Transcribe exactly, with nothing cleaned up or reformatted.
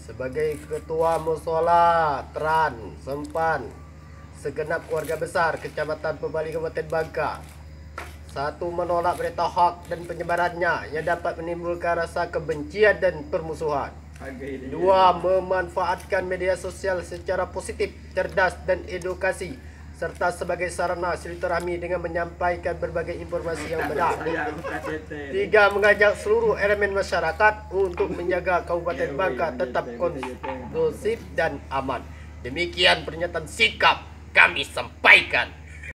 Sebagai Ketua Mushola Teran Sempan segenap keluarga besar Kecamatan Pebali Kabupaten Bangka, satu, menolak berita hoak dan penyebarannya yang dapat menimbulkan rasa kebencian dan permusuhan. Dua, memanfaatkan media sosial secara positif, cerdas dan edukasi, serta sebagai sarana silaturahmi dengan menyampaikan berbagai informasi yang benar. Tiga, mengajak seluruh elemen masyarakat untuk menjaga Kabupaten Bangka tetap kondusif dan aman. Demikian pernyataan sikap kami sampaikan.